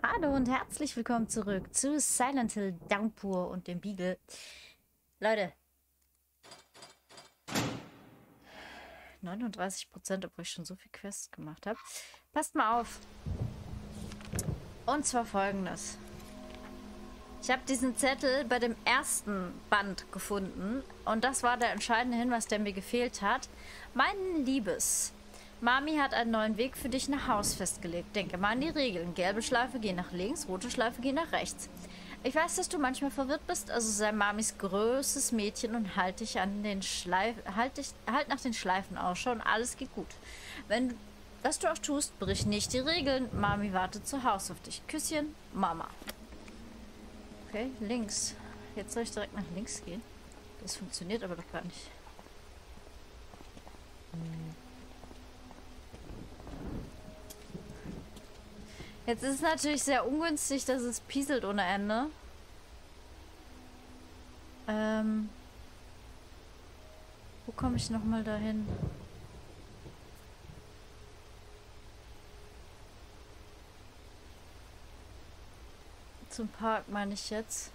Hallo und herzlich willkommen zurück zu Silent Hill Downpour und dem Beagle. Leute, 39%, obwohl ich schon so viel Quests gemacht habe. Passt mal auf. Und zwar folgendes. Ich habe diesen Zettel bei dem ersten Band gefunden und das war der entscheidende Hinweis, der mir gefehlt hat. Mein Liebes, Mami hat einen neuen Weg für dich nach Haus festgelegt. Denke mal an die Regeln. Gelbe Schleife, geh nach links, rote Schleife, geh nach rechts. Ich weiß, dass du manchmal verwirrt bist, also sei Mamis größtes Mädchen und halt dich an den halt nach den Schleifen Ausschau und alles geht gut. Was du auch tust, brich nicht die Regeln. Mami wartet zu Hause auf dich. Küsschen, Mama. Okay, links. Jetzt soll ich direkt nach links gehen. Das funktioniert aber doch gar nicht. Jetzt ist es natürlich sehr ungünstig, dass es pieselt ohne Ende. Wo komme ich nochmal dahin? Zum Park meine ich jetzt.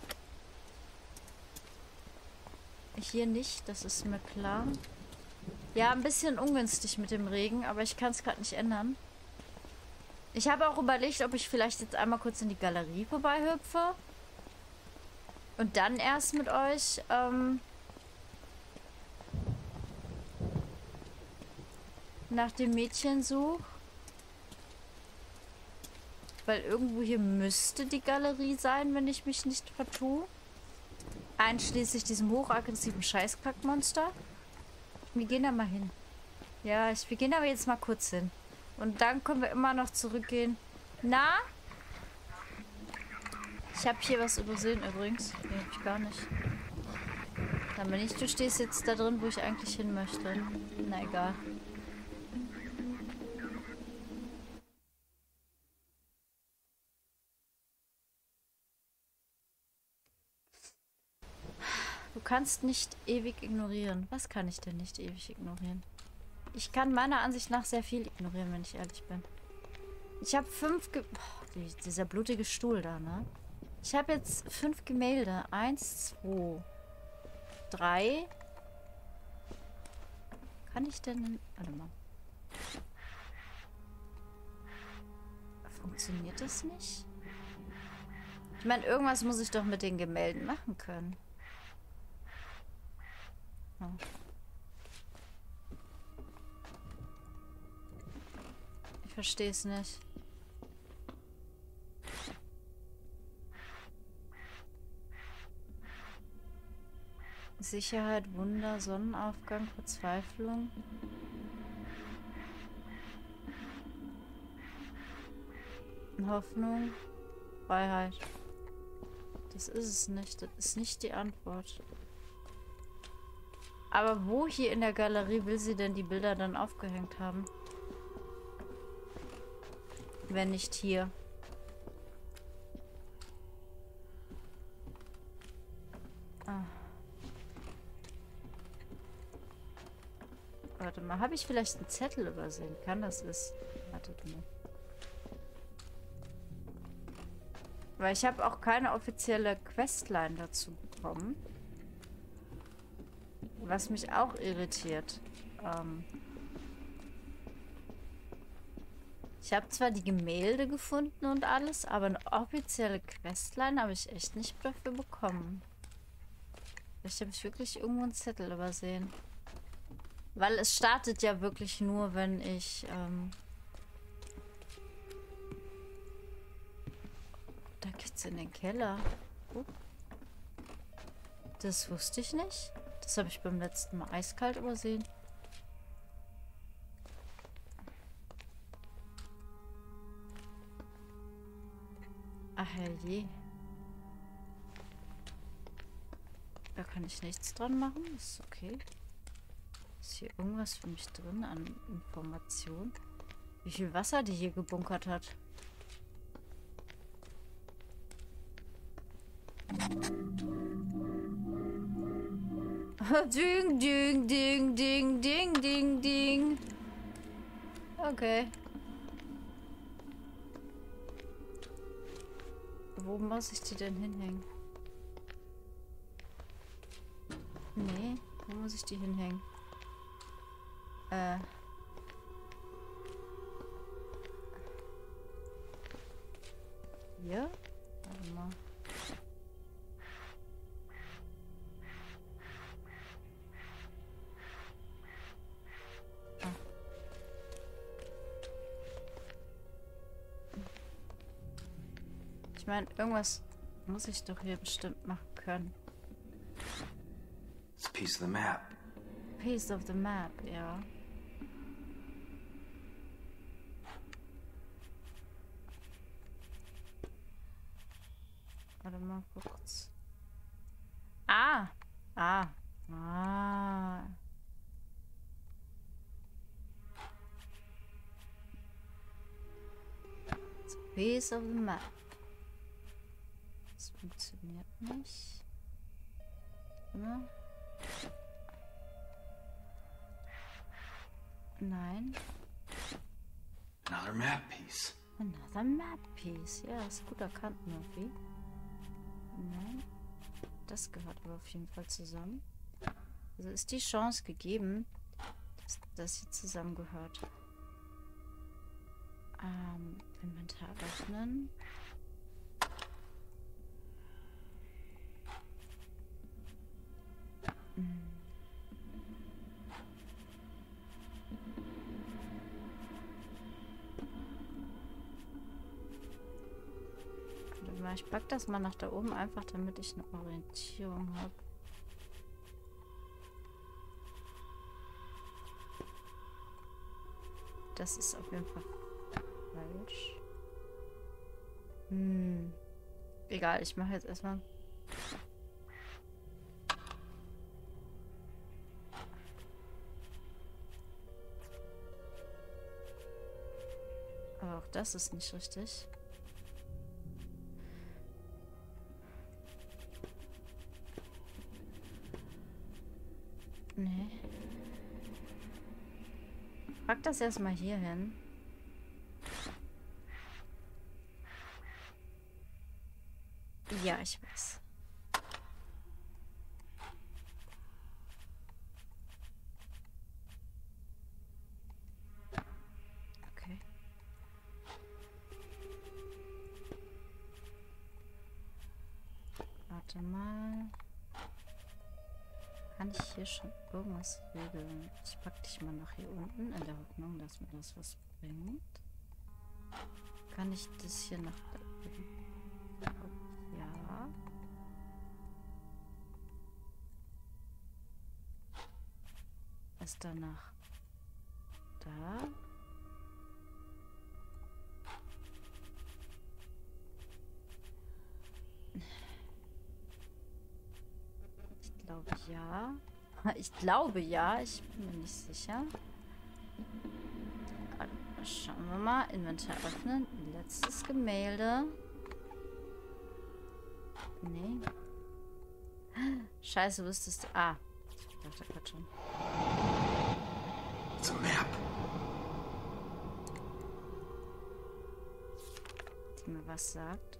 Hier nicht, das ist mir klar. Ja, ein bisschen ungünstig mit dem Regen, aber ich kann es gerade nicht ändern. Ich habe auch überlegt, ob ich vielleicht jetzt einmal kurz in die Galerie vorbeihüpfe. Und dann erst mit euch nach dem Mädchen suche. Weil irgendwo hier müsste die Galerie sein, wenn ich mich nicht vertue. Einschließlich diesem hochaggressiven Scheißkackmonster. Wir gehen da mal hin. Ja, wir gehen aber jetzt mal kurz hin. Und dann können wir immer noch zurückgehen. Na? Ich habe hier was übersehen übrigens. Nee, hab ich gar nicht. Aber nicht, du stehst jetzt da drin, wo ich eigentlich hin möchte. Na egal. Du kannst nicht ewig ignorieren. Was kann ich denn nicht ewig ignorieren? Ich kann meiner Ansicht nach sehr viel ignorieren, wenn ich ehrlich bin. Ich habe 5 dieser blutige Stuhl da, ne? Ich habe jetzt 5 Gemälde. 1, 2, 3. Kann ich denn... Warte mal. Funktioniert das nicht? Ich meine, irgendwas muss ich doch mit den Gemälden machen können. Oh. Ich verstehe es nicht. Sicherheit, Wunder, Sonnenaufgang, Verzweiflung. Hoffnung, Freiheit. Das ist es nicht. Das ist nicht die Antwort. Aber wo hier in der Galerie will sie denn die Bilder dann aufgehängt haben? Wenn nicht hier. Ah. Warte mal, habe ich vielleicht einen Zettel übersehen? Kann das ist? Wartet mal. Weil ich habe auch keine offizielle Questline dazu bekommen. Was mich auch irritiert. Ich habe zwar die Gemälde gefunden und alles, aber eine offizielle Questline habe ich echt nicht dafür bekommen. Vielleicht habe ich wirklich irgendwo einen Zettel übersehen. Weil es startet ja wirklich nur, wenn ich... Da geht's in den Keller. Oh. Das wusste ich nicht. Das habe ich beim letzten Mal eiskalt übersehen. Ach herrje. Da kann ich nichts dran machen. Ist okay. Ist hier irgendwas für mich drin an Informationen? Wie viel Wasser die hier gebunkert hat. Ding, ding, ding, ding, ding, ding, ding. Okay. Wo muss ich die denn hinhängen? Nee, wo muss ich die hinhängen? Hier? Warte mal. Ich meine, irgendwas muss ich doch hier bestimmt machen können. It's a piece of the map. Piece of the map, ja. Warte mal kurz. Ah! Ah! Ah! It's a piece of the map. Das funktioniert nicht. Ne? Nein. Another map piece. Another map piece. Ja, ist gut erkannt, Murphy. Nein. Das gehört aber auf jeden Fall zusammen. Also ist die Chance gegeben, dass das hier zusammengehört. Inventar öffnen. Ich pack das mal nach da oben, einfach damit ich eine Orientierung habe. Das ist auf jeden Fall falsch. Egal, ich mache jetzt erstmal. Aber auch das ist nicht richtig. Nee. Pack das erstmal hier hin. Ja, ich weiß. Okay. Warte mal. Kann ich hier schon irgendwas regeln? Ich pack dich mal nach hier unten, in der Hoffnung, dass mir das was bringt. Kann ich das hier nach da oben? Ja. Ist danach da? Ich glaube ja. Ich glaube ja. Ich bin mir nicht sicher. Schauen wir mal. Inventar öffnen. Letztes Gemälde. Nee. Scheiße, wüsstest du. Ah. Ich dachte gerade schon. It's a map. Die mir was sagt.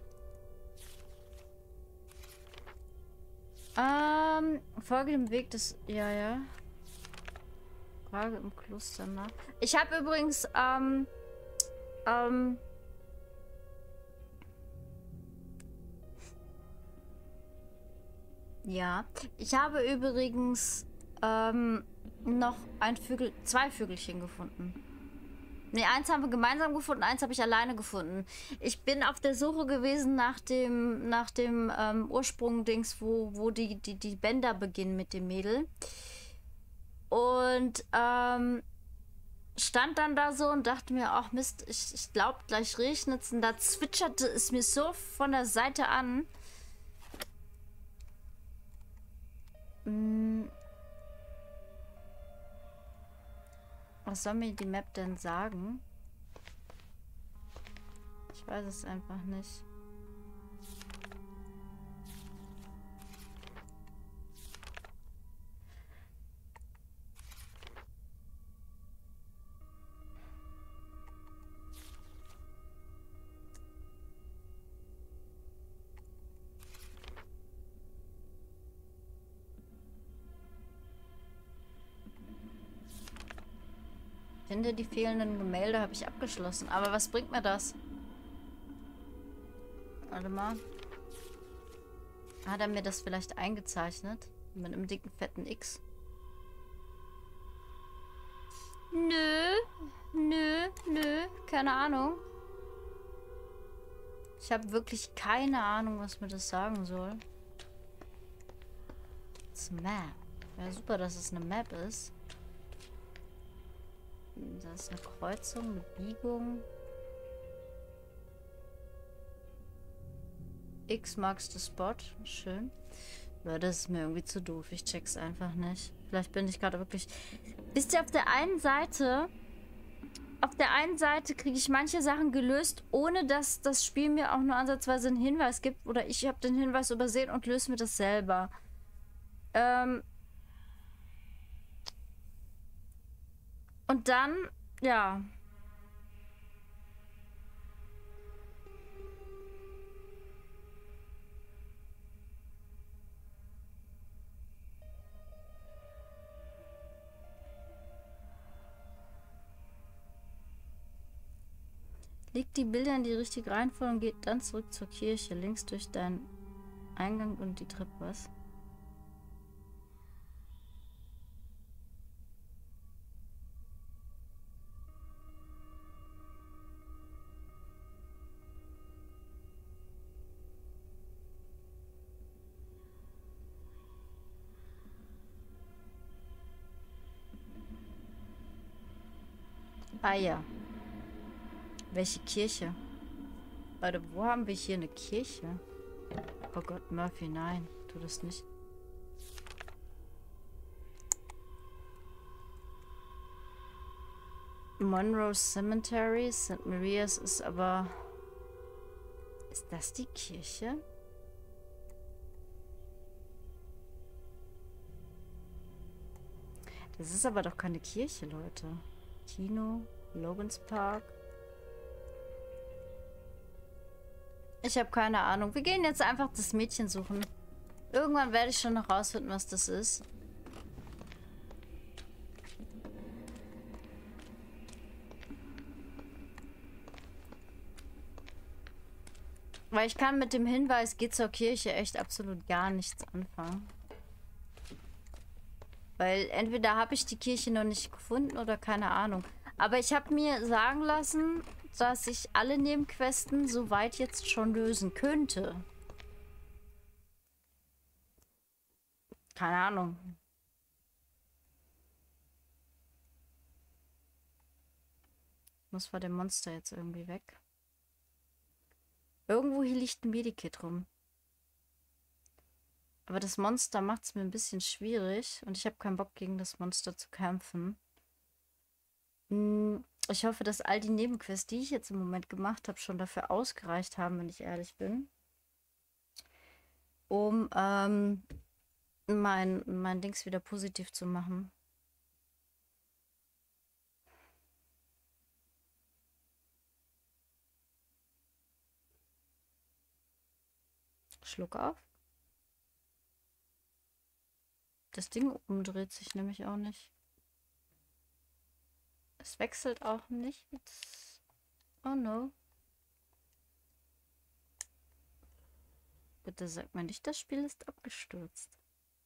Folge dem Weg des... Ja. Frage im Kloster nach. Ich habe übrigens, ja. Ich habe übrigens, noch zwei Vögelchen gefunden. Ne, eins haben wir gemeinsam gefunden, eins habe ich alleine gefunden. Ich bin auf der Suche gewesen nach dem Ursprung-Dings, wo die Bänder beginnen mit dem Mädel. Und stand dann da so und dachte mir, ach Mist, ich glaube, gleich regnet's. Und da zwitscherte es mir so von der Seite an. Was soll mir die Map denn sagen? Ich weiß es einfach nicht. Finde die fehlenden Gemälde habe ich abgeschlossen. Aber was bringt mir das? Warte mal. Hat er mir das vielleicht eingezeichnet? Mit einem dicken, fetten X? Nö. Nö, nö. Keine Ahnung. Ich habe wirklich keine Ahnung, was mir das sagen soll. Das Map. Ja, super, dass es eine Map ist. Da ist eine Kreuzung, eine Biegung. X marks the spot. Schön. Aber das ist mir irgendwie zu doof. Ich check's einfach nicht. Vielleicht bin ich gerade wirklich... Wisst ihr, auf der einen Seite kriege ich manche Sachen gelöst, ohne dass das Spiel mir auch nur ansatzweise einen Hinweis gibt. Oder ich habe den Hinweis übersehen und löse mir das selber. Und dann, ja. Leg die Bilder in die richtige Reihenfolge und geht dann zurück zur Kirche. Links durch deinen Eingang und die Treppe. Was? Ah ja. Welche Kirche? Warte, wo haben wir hier eine Kirche? Oh Gott, Murphy, nein. Tu das nicht. Monroe Cemetery, St. Maria's ist aber... Ist das die Kirche? Das ist aber doch keine Kirche, Leute. Kino, Logan's Park. Ich habe keine Ahnung. Wir gehen jetzt einfach das Mädchen suchen. Irgendwann werde ich schon noch rausfinden, was das ist. Weil ich kann mit dem Hinweis, geht zur Kirche, echt absolut gar nichts anfangen. Weil entweder habe ich die Kirche noch nicht gefunden oder keine Ahnung. Aber ich habe mir sagen lassen, dass ich alle Nebenquesten soweit jetzt schon lösen könnte. Keine Ahnung. Ich muss vor dem Monster jetzt irgendwie weg. Irgendwo hier liegt ein Medikit rum. Aber das Monster macht es mir ein bisschen schwierig. Und ich habe keinen Bock, gegen das Monster zu kämpfen. Ich hoffe, dass all die Nebenquests, die ich jetzt im Moment gemacht habe, schon dafür ausgereicht haben, wenn ich ehrlich bin. Um mein Dings wieder positiv zu machen. Schluck auf. Das Ding umdreht sich nämlich auch nicht. Es wechselt auch nicht. Oh no. Bitte sag mir nicht, das Spiel ist abgestürzt.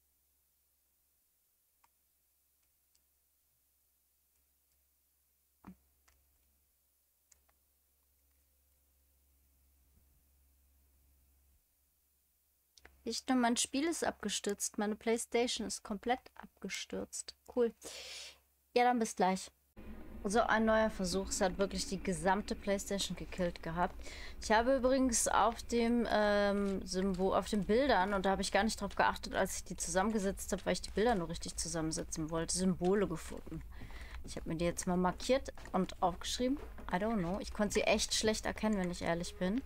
Nicht nur mein Spiel ist abgestürzt, meine PlayStation ist komplett abgestürzt. Cool. Ja, dann bis gleich. So ein neuer Versuch. Es hat wirklich die gesamte PlayStation gekillt gehabt. Ich habe übrigens auf dem Symbol, auf den Bildern, und da habe ich gar nicht drauf geachtet, als ich die zusammengesetzt habe, weil ich die Bilder nur richtig zusammensetzen wollte, Symbole gefunden. Ich habe mir die jetzt mal markiert und aufgeschrieben. I don't know. Ich konnte sie echt schlecht erkennen, wenn ich ehrlich bin.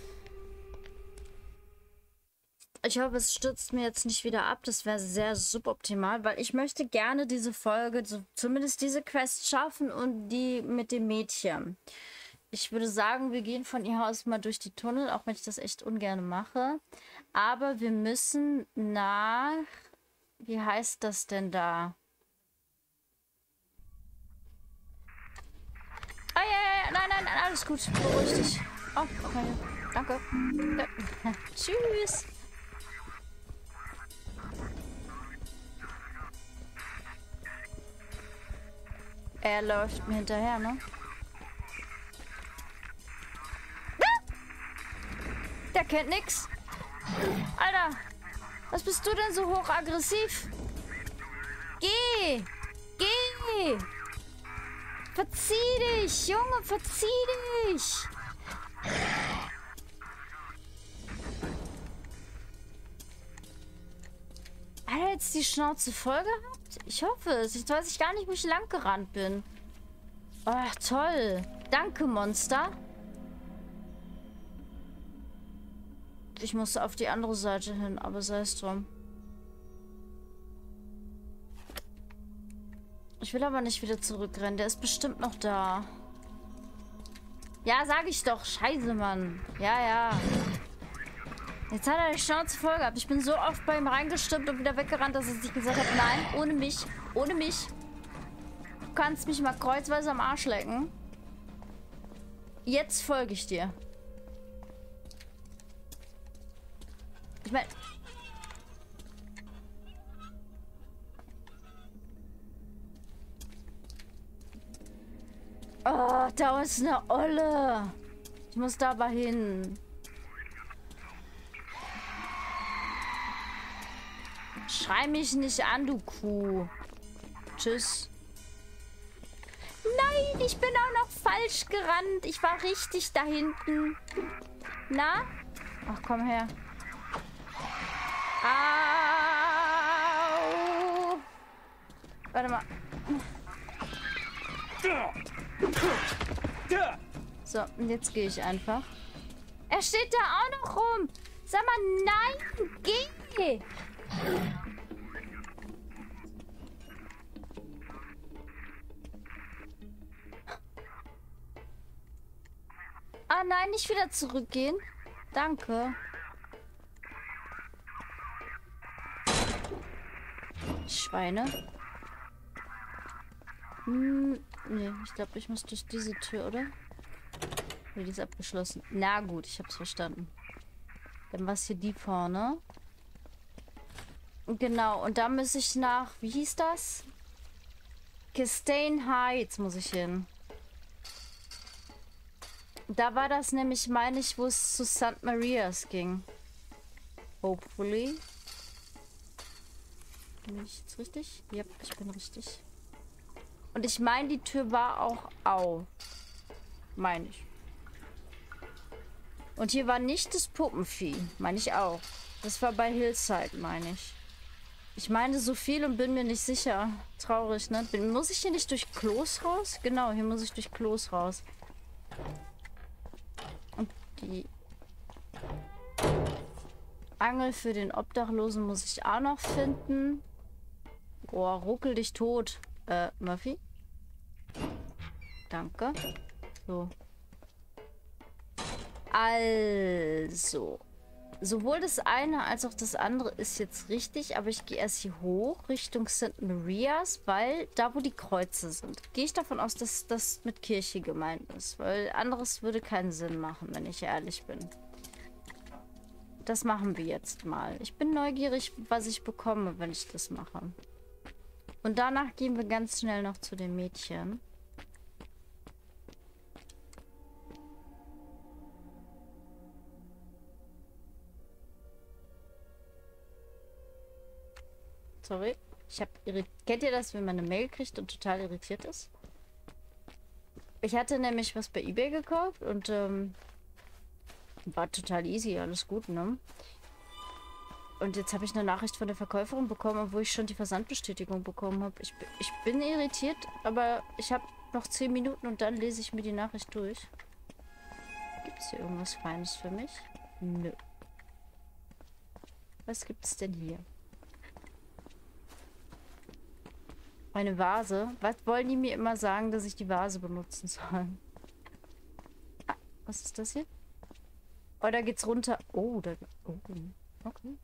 Ich hoffe, es stürzt mir jetzt nicht wieder ab. Das wäre sehr suboptimal, weil ich möchte gerne diese Folge, so zumindest diese Quest schaffen und die mit dem Mädchen. Ich würde sagen, wir gehen von ihr aus mal durch die Tunnel, auch wenn ich das echt ungern mache. Aber wir müssen nach... Wie heißt das denn da? Ah, ja, nein, nein, nein, alles gut. Beruhig dich. Oh, okay. Danke. Tschüss. Er läuft mir hinterher, ne? Der kennt nix. Alter, was bist du denn so hochaggressiv? Geh! Geh! Verzieh dich! Junge, verzieh dich! Hat er jetzt die Schnauze voll gehabt? Ich hoffe es. Jetzt weiß ich gar nicht, wo ich lang gerannt bin. Ach, toll. Danke, Monster. Ich muss auf die andere Seite hin, aber sei es drum. Ich will aber nicht wieder zurückrennen. Der ist bestimmt noch da. Ja, sag ich doch. Scheiße, Mann. Ja, ja. Jetzt hat er die Schnauze voll gehabt. Ich bin so oft bei ihm reingestürmt und wieder weggerannt, dass er sich gesagt hat, nein, ohne mich. Ohne mich. Du kannst mich mal kreuzweise am Arsch lecken. Jetzt folge ich dir. Ich meine... Oh, da ist eine Olle. Ich muss da aber hin. Schrei mich nicht an, du Kuh. Tschüss. Nein, ich bin auch noch falsch gerannt. Ich war richtig da hinten. Na? Ach, komm her. Au! Warte mal. So, und jetzt gehe ich einfach. Er steht da auch noch rum. Sag mal, nein, geh. Ah, nein, nicht wieder zurückgehen. Danke. Schweine. Nee, ich glaube, ich muss durch diese Tür, oder? Nee, die ist abgeschlossen. Na gut, ich hab's verstanden. Dann war es hier die vorne. Genau, und da muss ich nach... Wie hieß das? Castaigne Heights muss ich hin. Da war das nämlich, meine ich, wo es zu St. Marias ging. Hopefully. Bin ich jetzt richtig? Ja, ich bin richtig. Und ich meine, die Tür war auch au. Meine ich. Und hier war nicht das Puppenvieh. Meine ich auch. Das war bei Hillside, meine ich. Ich meine so viel und bin mir nicht sicher. Traurig, ne? Muss ich hier nicht durch Klos raus? Genau, hier muss ich durch Klos raus. Und die Angel für den Obdachlosen muss ich auch noch finden. Boah, ruckel dich tot. Murphy? Danke. So. Also. Sowohl das eine als auch das andere ist jetzt richtig, aber ich gehe erst hier hoch Richtung St. Marias, weil da, wo die Kreuze sind, gehe ich davon aus, dass das mit Kirche gemeint ist, weil anderes würde keinen Sinn machen, wenn ich ehrlich bin. Das machen wir jetzt mal. Ich bin neugierig, was ich bekomme, wenn ich das mache. Und danach gehen wir ganz schnell noch zu den Mädchen. Sorry. Kennt ihr das, wenn man eine Mail kriegt und total irritiert ist? Ich hatte nämlich was bei eBay gekauft und war total easy, alles gut, ne? Und jetzt habe ich eine Nachricht von der Verkäuferin bekommen, wo ich schon die Versandbestätigung bekommen habe. Ich bin irritiert, aber ich habe noch 10 Minuten und dann lese ich mir die Nachricht durch. Gibt es hier irgendwas Feines für mich? Nö. Was gibt es denn hier? Eine Vase? Was wollen die mir immer sagen, dass ich die Vase benutzen soll? Ah, was ist das hier? Oh, da geht's runter. Oh, da... Oh, okay.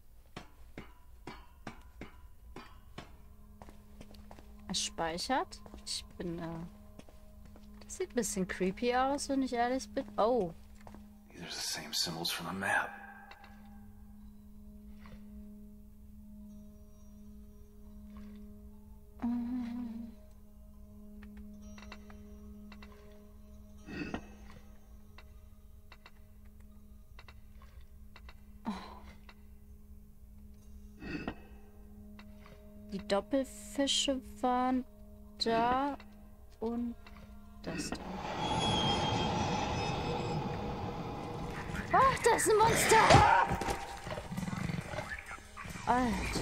Es speichert. Ich bin Sieht ein bisschen creepy aus, wenn ich ehrlich bin. Oh. These are the same symbols from the map. Die Doppelfische waren da und das da. Ach, das ist ein Monster! Alter.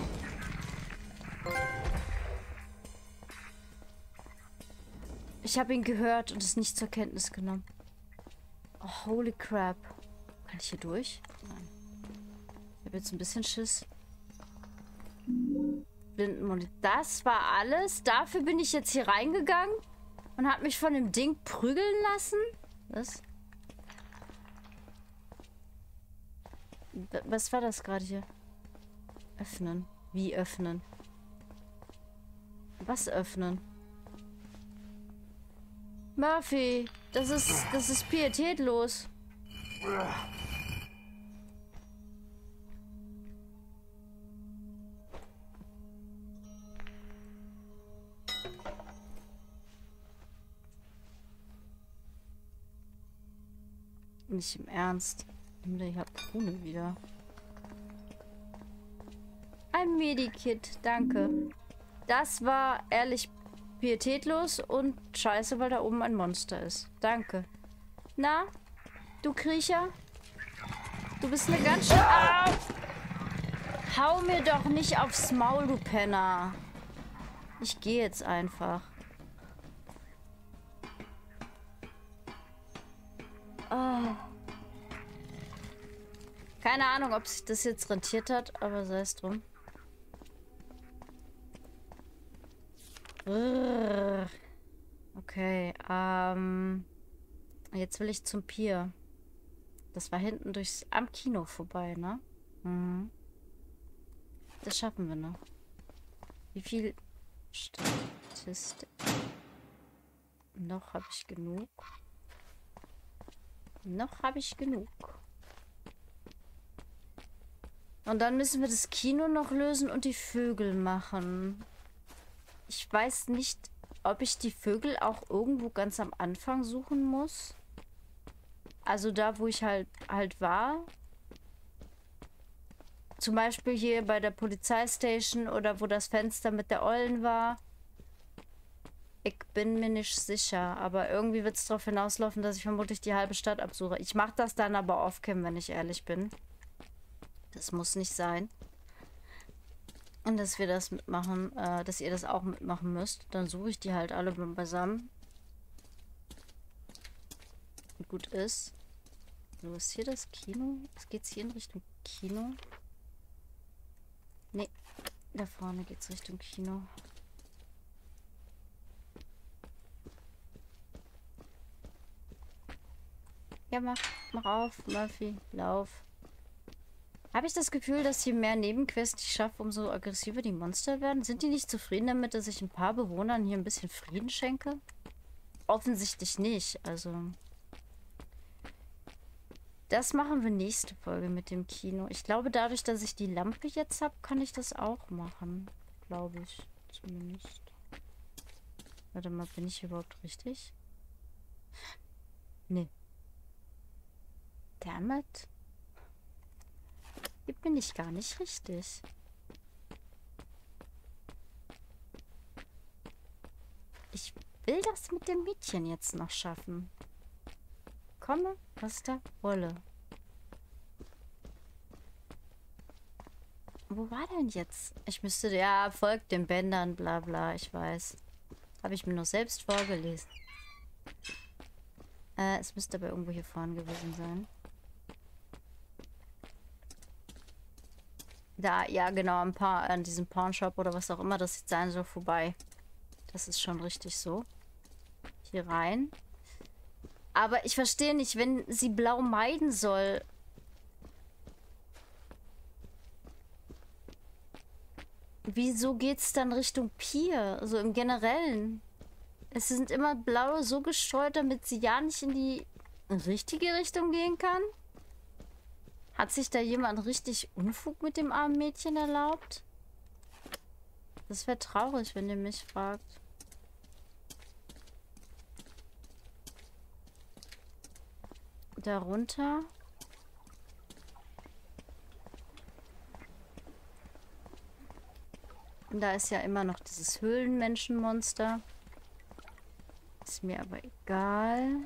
Ich habe ihn gehört und es nicht zur Kenntnis genommen. Oh, holy crap. Kann ich hier durch? Nein. Ich habe jetzt ein bisschen Schiss. Blindenmonitor. Das war alles? Dafür bin ich jetzt hier reingegangen und habe mich von dem Ding prügeln lassen? Was? Was war das gerade hier? Öffnen. Wie öffnen? Was öffnen? Murphy, das ist pietätlos. Nicht im Ernst. Nimm die Harpune wieder. Ein Medikit, danke. Das war ehrlich pietätlos und scheiße, weil da oben ein Monster ist. Danke. Na, du Kriecher? Du bist eine ganz schön... Au! Hau mir doch nicht aufs Maul, du Penner. Ich gehe jetzt einfach. Oh. Keine Ahnung, ob sich das jetzt rentiert hat, aber sei es drum. Okay, jetzt will ich zum Pier. Das war hinten am Kino vorbei, ne? Mhm. Das schaffen wir noch. Wie viel Statistik? Noch habe ich genug. Noch habe ich genug. Und dann müssen wir das Kino noch lösen und die Vögel machen. Ich weiß nicht, ob ich die Vögel auch irgendwo ganz am Anfang suchen muss. Also da, wo ich halt war. Zum Beispiel hier bei der Polizeistation oder wo das Fenster mit der Ollen war. Ich bin mir nicht sicher, aber irgendwie wird es darauf hinauslaufen, dass ich vermutlich die halbe Stadt absuche. Ich mache das dann aber off-cam, wenn ich ehrlich bin. Das muss nicht sein. Und dass wir das mitmachen, dass ihr das auch mitmachen müsst. Dann suche ich die halt alle beisammen. Und gut ist. So, ist hier das Kino? Es geht hier in Richtung Kino. Nee, da vorne geht es Richtung Kino. Ja, mach auf, Murphy, lauf. Habe ich das Gefühl, dass je mehr Nebenquests ich schaffe, umso aggressiver die Monster werden? Sind die nicht zufrieden damit, dass ich ein paar Bewohnern hier ein bisschen Frieden schenke? Offensichtlich nicht, also... Das machen wir nächste Folge mit dem Kino. Ich glaube, dadurch, dass ich die Lampe jetzt habe, kann ich das auch machen. Glaube ich, zumindest. Warte mal, bin ich überhaupt richtig? Nee. Damit? Hier bin ich gar nicht richtig. Ich will das mit dem Mädchen jetzt noch schaffen. Komme, was da wolle. Wo war denn jetzt? Ich müsste... Ja, folgt den Bändern, bla bla, ich weiß. Habe ich mir nur selbst vorgelesen. Es müsste aber irgendwo hier vorne gewesen sein. Da, ja genau, an diesem Pawnshop oder was auch immer das jetzt sein soll, vorbei. Das ist schon richtig so. Hier rein. Aber ich verstehe nicht, wenn sie blau meiden soll. Wieso geht's dann Richtung Pier? Also im Generellen. Es sind immer blaue so gestreut, damit sie ja nicht in die richtige Richtung gehen kann. Hat sich da jemand richtig Unfug mit dem armen Mädchen erlaubt? Das wäre traurig, wenn ihr mich fragt. Darunter. Und da ist ja immer noch dieses Höhlenmenschenmonster. Ist mir aber egal.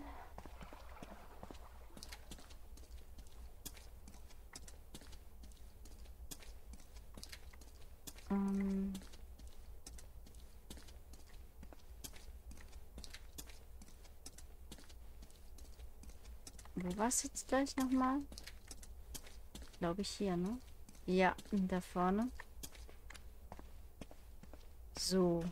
Wo war es jetzt gleich nochmal? Glaube ich hier, ne? Ja, da vorne. So.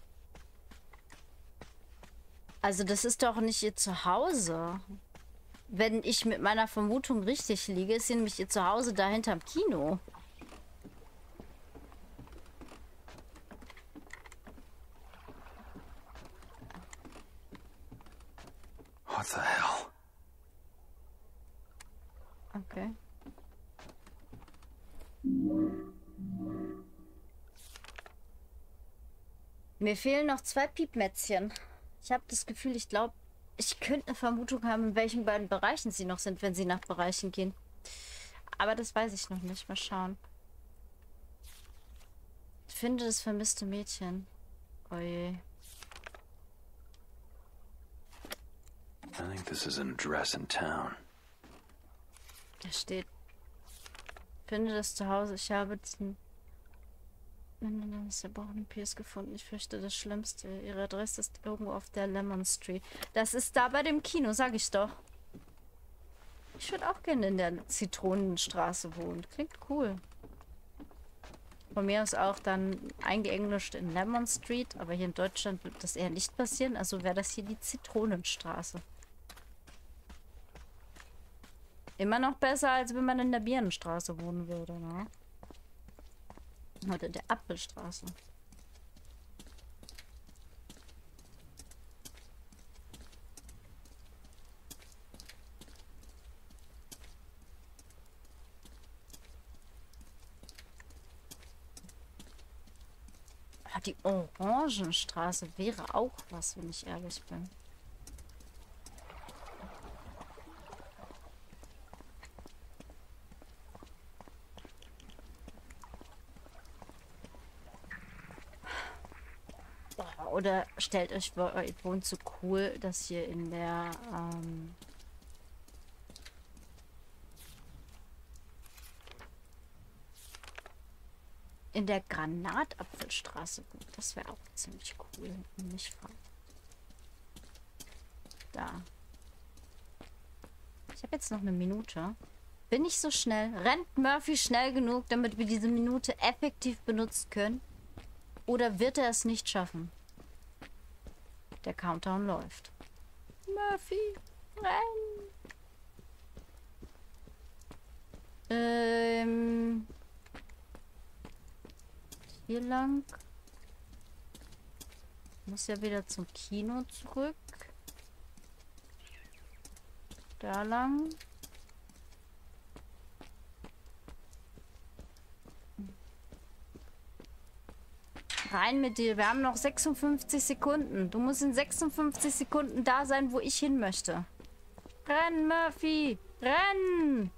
Also das ist doch nicht ihr Zuhause. Wenn ich mit meiner Vermutung richtig liege, ist hier nämlich ihr Zuhause da hinterm Kino. What the hell? Okay. Mir fehlen noch 2 Piepmätzchen. Ich habe das Gefühl, ich glaube, ich könnte eine Vermutung haben, in welchen beiden Bereichen sie noch sind, wenn sie nach Bereichen gehen. Aber das weiß ich noch nicht. Mal schauen. Ich finde das vermisste Mädchen. Oh je. I think this is an address in town. Da steht. Finde das Zuhause. Ich habe diesen zerbrochenen Pierce gefunden. Ich fürchte das Schlimmste. Ihre Adresse ist irgendwo auf der Lemon Street. Das ist da bei dem Kino, sag ich doch. Ich würde auch gerne in der Zitronenstraße wohnen. Klingt cool. Von mir aus auch dann eingeenglischt in Lemon Street, aber hier in Deutschland wird das eher nicht passieren. Also wäre das hier die Zitronenstraße. Immer noch besser, als wenn man in der Birnenstraße wohnen würde, ne? Oder in der Apfelstraße. Ah, die Orangenstraße wäre auch was, wenn ich ehrlich bin. Oder stellt euch vor, ihr wohnt so cool, dass hier in der Granatapfelstraße wohnt. Das wäre auch ziemlich cool, wenn mich fragt. Da. Ich habe jetzt noch eine Minute. Bin ich so schnell? Rennt Murphy schnell genug, damit wir diese Minute effektiv benutzen können? Oder wird er es nicht schaffen? Der Countdown läuft. Murphy, renn! Hier lang. Muss ja wieder zum Kino zurück. Da lang. Rein mit dir. Wir haben noch 56 Sekunden. Du musst in 56 Sekunden da sein, wo ich hin möchte. Renn, Murphy! Renn!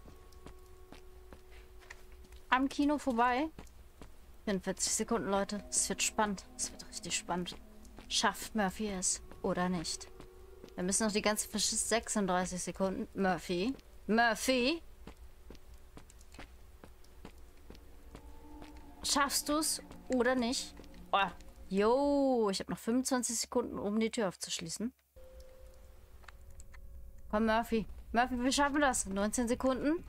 Am Kino vorbei. 44 Sekunden, Leute. Es wird spannend. Es wird richtig spannend. Schafft Murphy es oder nicht? Wir müssen noch die ganze Verschiss 36 Sekunden. Murphy. Murphy! Schaffst du es oder nicht? Oh, jo, ich habe noch 25 Sekunden, um die Tür aufzuschließen. Komm, Murphy. Murphy, wir schaffen das. 19 Sekunden.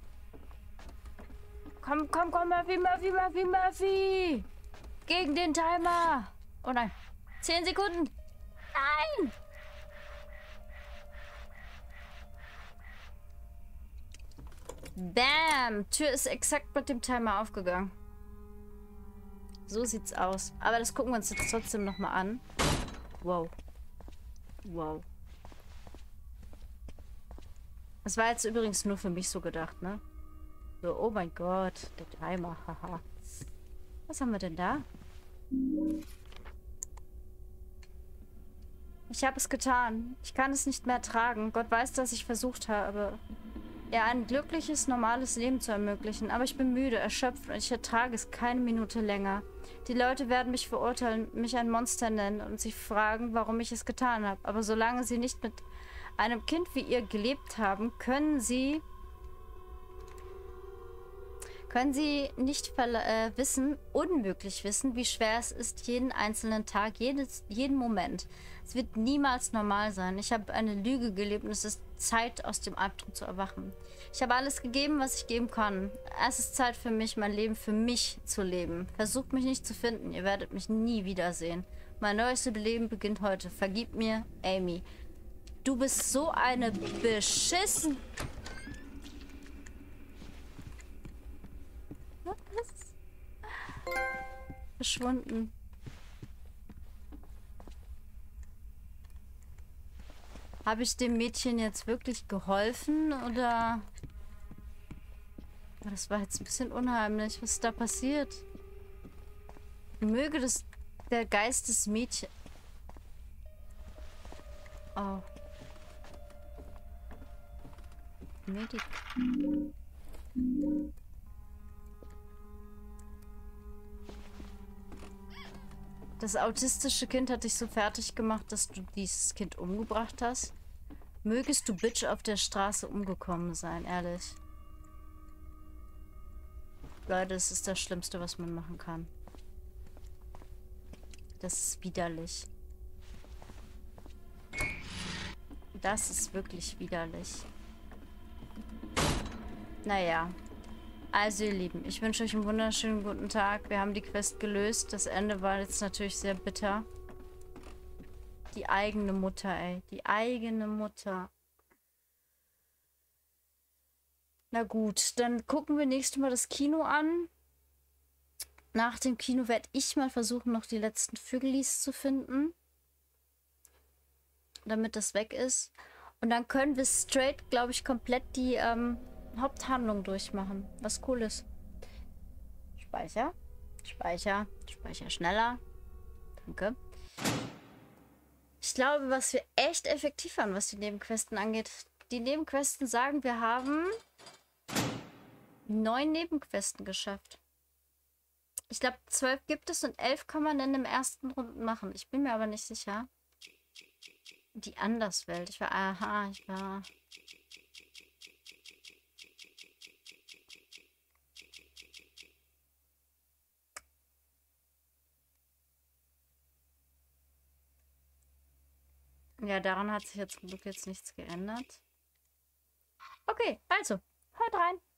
Komm, komm, komm, Murphy, Murphy, Murphy, Murphy. Gegen den Timer. Oh nein. 10 Sekunden. Nein. Bam. Tür ist exakt mit dem Timer aufgegangen. So sieht's aus. Aber das gucken wir uns jetzt trotzdem nochmal an. Wow. Wow. Das war jetzt übrigens nur für mich so gedacht, ne? So, oh mein Gott, der Timer, haha. Was haben wir denn da? Ich habe es getan. Ich kann es nicht mehr ertragen. Gott weiß, dass ich versucht habe, ihr ein glückliches, normales Leben zu ermöglichen. Aber ich bin müde, erschöpft und ich ertrage es keine Minute länger. Die Leute werden mich verurteilen, mich ein Monster nennen und sich fragen, warum ich es getan habe. Aber solange sie nicht mit einem Kind wie ihr gelebt haben, können sie nicht unmöglich wissen, wie schwer es ist, jeden einzelnen Tag, jeden Moment. Es wird niemals normal sein. Ich habe eine Lüge gelebt und es ist Zeit, aus dem Albtraum zu erwachen. Ich habe alles gegeben, was ich geben kann. Es ist Zeit für mich, mein Leben für mich zu leben. Versucht mich nicht zu finden. Ihr werdet mich nie wiedersehen. Mein neues Leben beginnt heute. Vergib mir, Amy. Du bist so eine beschissen... Was? Verschwunden. Habe ich dem Mädchen jetzt wirklich geholfen oder... Das war jetzt ein bisschen unheimlich. Was ist da passiert? Möge der Geist des Mädchens... Oh. Medik. Das autistische Kind hat dich so fertig gemacht, dass du dieses Kind umgebracht hast. Mögest du Bitch auf der Straße umgekommen sein, ehrlich. Leute, das ist das Schlimmste, was man machen kann. Das ist widerlich. Das ist wirklich widerlich. Naja. Also ihr Lieben, ich wünsche euch einen wunderschönen guten Tag. Wir haben die Quest gelöst. Das Ende war jetzt natürlich sehr bitter. Die eigene Mutter, ey. Die eigene Mutter. Na gut, dann gucken wir nächstes Mal das Kino an. Nach dem Kino werde ich mal versuchen, noch die letzten Vögelis zu finden. Damit das weg ist. Und dann können wir straight, glaube ich, komplett die Haupthandlung durchmachen. Was cool ist. Speicher. Speicher. Speicher schneller. Danke. Ich glaube, was wir echt effektiv haben, was die Nebenquesten angeht. Die Nebenquesten sagen, wir haben 9 Nebenquesten geschafft. Ich glaube, 12 gibt es und 11 kann man in dem ersten Runden machen. Ich bin mir aber nicht sicher. Die Anderswelt. Ich war... Aha, ich war... Ja, daran hat sich jetzt zum Glück jetzt nichts geändert. Okay, also, hört rein.